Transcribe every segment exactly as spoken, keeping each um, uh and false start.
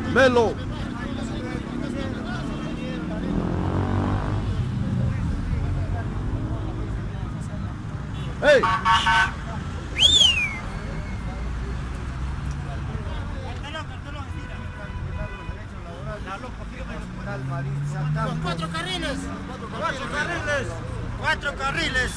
Melo. ¡Hey! Los cuatro carriles, cuatro carriles, cuatro carriles.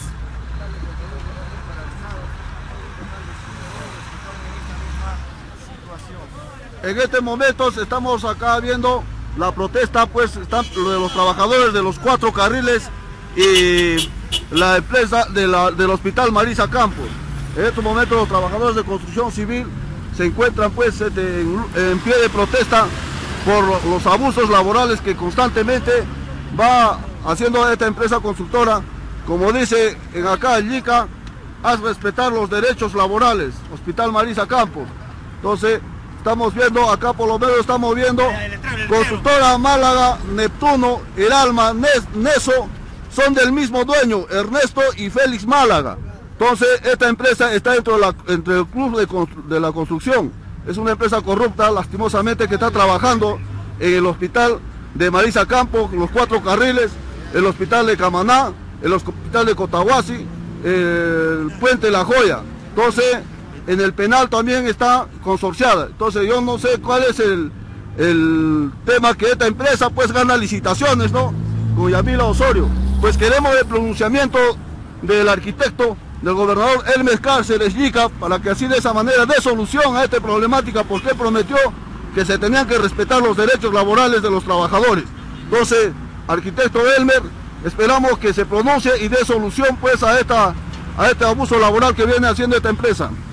En este momento estamos acá viendo la protesta, pues están de los trabajadores de los cuatro carriles y la empresa de la, del Hospital Marisa Campos. En estos momentos los trabajadores de construcción civil se encuentran pues en, en pie de protesta por los abusos laborales que constantemente va haciendo esta empresa constructora. Como dice en acá el Yica, haz respetar los derechos laborales, Hospital Marisa Campos. Entonces estamos viendo acá, por lo menos estamos viendo constructora Málaga, Neptuno, El Alma, Neso, son del mismo dueño, Ernesto y Félix Málaga. Entonces esta empresa está dentro de la, entre el club de, de la construcción. Es una empresa corrupta, lastimosamente, que está trabajando en el hospital de Marisa Campos, los cuatro carriles, el hospital de Camaná, el hospital de Cotahuasi, el puente La Joya. Entonces, en el penal también está consorciada. Entonces, yo no sé cuál es el, el tema que esta empresa pues gana licitaciones, ¿no? Con Yamila Osorio. Pues queremos el pronunciamiento del arquitecto, del gobernador Elmer Cárceres Yica, para que así de esa manera dé solución a esta problemática, porque él prometió que se tenían que respetar los derechos laborales de los trabajadores. Entonces, arquitecto Elmer, esperamos que se pronuncie y dé solución pues a, esta, a este abuso laboral que viene haciendo esta empresa.